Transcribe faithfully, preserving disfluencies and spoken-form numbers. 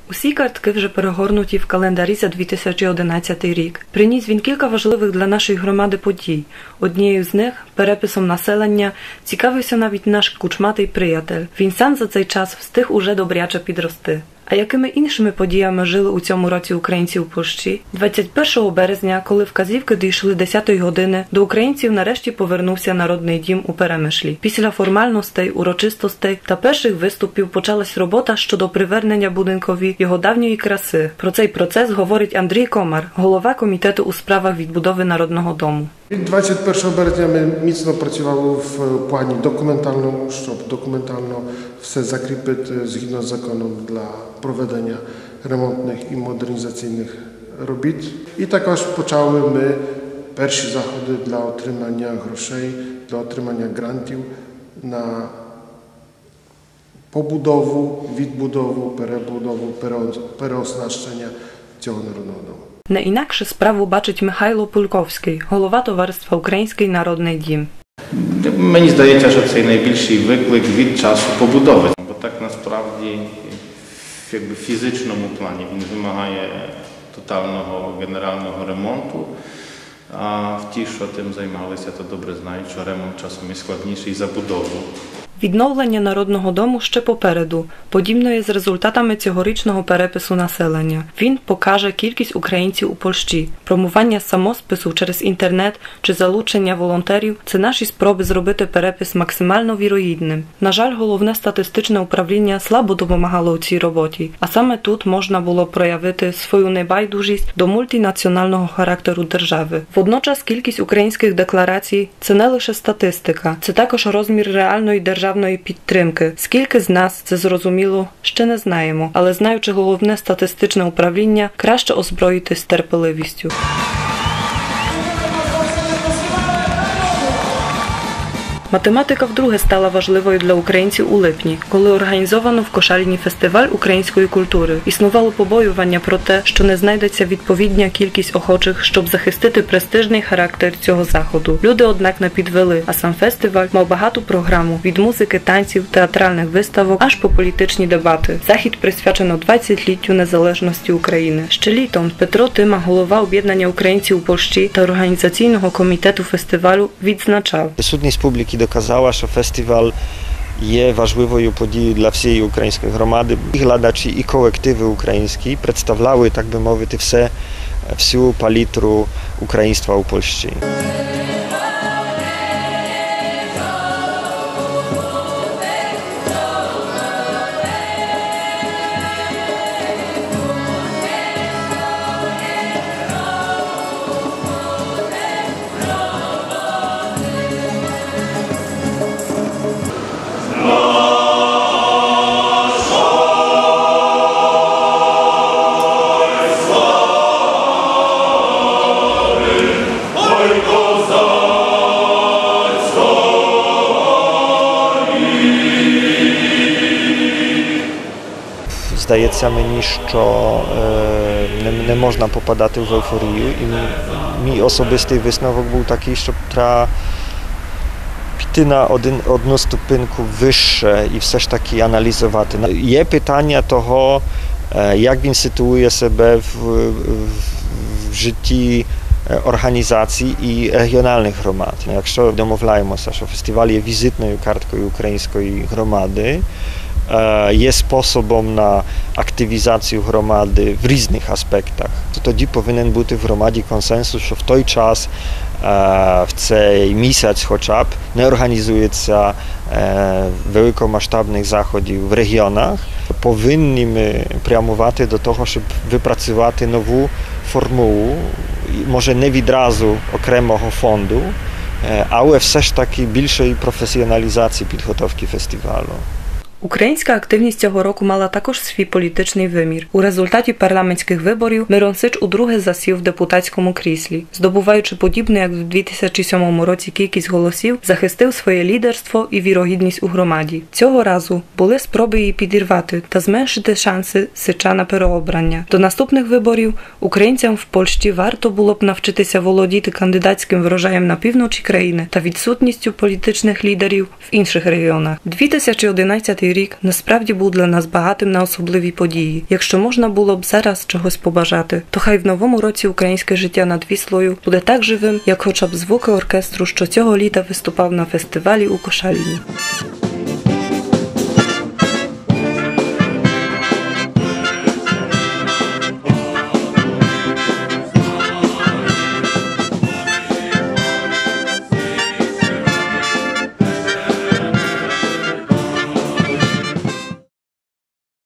Усі картки вже перегорнуті в календарі за дві тисячі одинадцятий рік. Приніс він кілька важливих для нашої громади подій. Однією з них, переписом населення, цікавився навіть наш кучматий приятель. Він сам за цей час встиг уже добряче підрости. А якими іншими подіями жили у цьому році українці у Польщі? двадцять першого березня, коли вказівки дійшли десятої години, до українців нарешті повернувся Народний дім у Перемишлі. Після формальностей, урочистостей та перших виступів почалась робота щодо привернення будинкові його давньої краси. Про цей процес говорить Андрій Комар, голова комітету у справах відбудови Народного дому. Від двадцять першого березня ми міцно працювали в плані документальному, щоб документально все закріпити згідно з законом для проведення ремонтних і модернізаційних робіт. І також почали ми перші заходи для отримання грошей, для отримання грантів на побудову, відбудову, перебудову, переоснащення цього народного дому. Не інакше справу бачить Михайло Пульковський, голова товариства «Український народний дім». Мені здається, що це найбільший виклик від часу побудови. Бо так насправді якби, в фізичному плані він вимагає тотального генерального ремонту. А в ті, що тим займалися, то добре знають, що ремонт часом є складніший за будову. Відновлення Народного дому ще попереду, подібно є з результатами цьогорічного перепису населення. Він покаже кількість українців у Польщі. Промування самоспису через інтернет чи залучення волонтерів – це наші спроби зробити перепис максимально вірогідним. На жаль, головне статистичне управління слабо допомагало у цій роботі, а саме тут можна було проявити свою небайдужість до мультинаціонального характеру держави. Водночас кількість українських декларацій – це не лише статистика, це також розмір реальної держави, державної підтримки. Скільки з нас, це зрозуміло, ще не знаємо, але знаючи головне статистичне управління, краще озброїтись терпеливістю. Математика вдруге стала важливою для українців у липні, коли організовано в Кошаліні фестиваль української культури. Існувало побоювання про те, що не знайдеться відповідна кількість охочих, щоб захистити престижний характер цього заходу. Люди, однак, не підвели, а сам фестиваль мав багату програму – від музики, танців, театральних виставок, аж по політичні дебати. Захід присвячено двадцятиліттю незалежності України. Ще літом Петро Тима, голова об'єднання українців у Польщі та організаційного комітету фестивалю, відзначав: Присутність публіки доказала, що фестиваль є важливою подією для всієї української громади. І глядачі, і колективи українські представляли, так би мовити, все, всю палітру українства у Польщі. Здається мені, що не, не можна попадати в ейфорію, і мій особистий висновок був такий, що треба піти на один, одну ступеньку вище і все ж таки аналізувати. Є питання того, як він ситуує себе в, в, в житті організацій і регіональних громад. Якщо домовляємося, що фестиваль є візитною карткою української громади, є способом на активізацію громади в різних аспектах, то тоді повинен бути в громаді консенсус, що в той час, в цей місяць хоча б, не організується великомасштабних заходів в регіонах. Повинні ми прямувати до того, щоб випрацювати нову формулу, може не відразу окремого фонду, але все ж таки більшої професіоналізації підготовки фестивалу. Українська активність цього року мала також свій політичний вимір. У результаті парламентських виборів Мирон Сич удруге засів в депутатському кріслі. Здобуваючи подібну, як в дві тисячі сьомому році, кількість голосів, захистив своє лідерство і вірогідність у громаді. Цього разу були спроби її підірвати та зменшити шанси Сича на переобрання. До наступних виборів українцям в Польщі варто було б навчитися володіти кандидатським врожаєм на півночі країни та відсутністю політичних лідерів в інших регіонах. дві тисячі одинадцятий рік насправді був для нас багатим на особливі події. Якщо можна було б зараз чогось побажати, то хай в новому році українське життя над Віслою буде так живим, як хоча б звуки оркестру, що цього літа виступав на фестивалі у Кошаліні.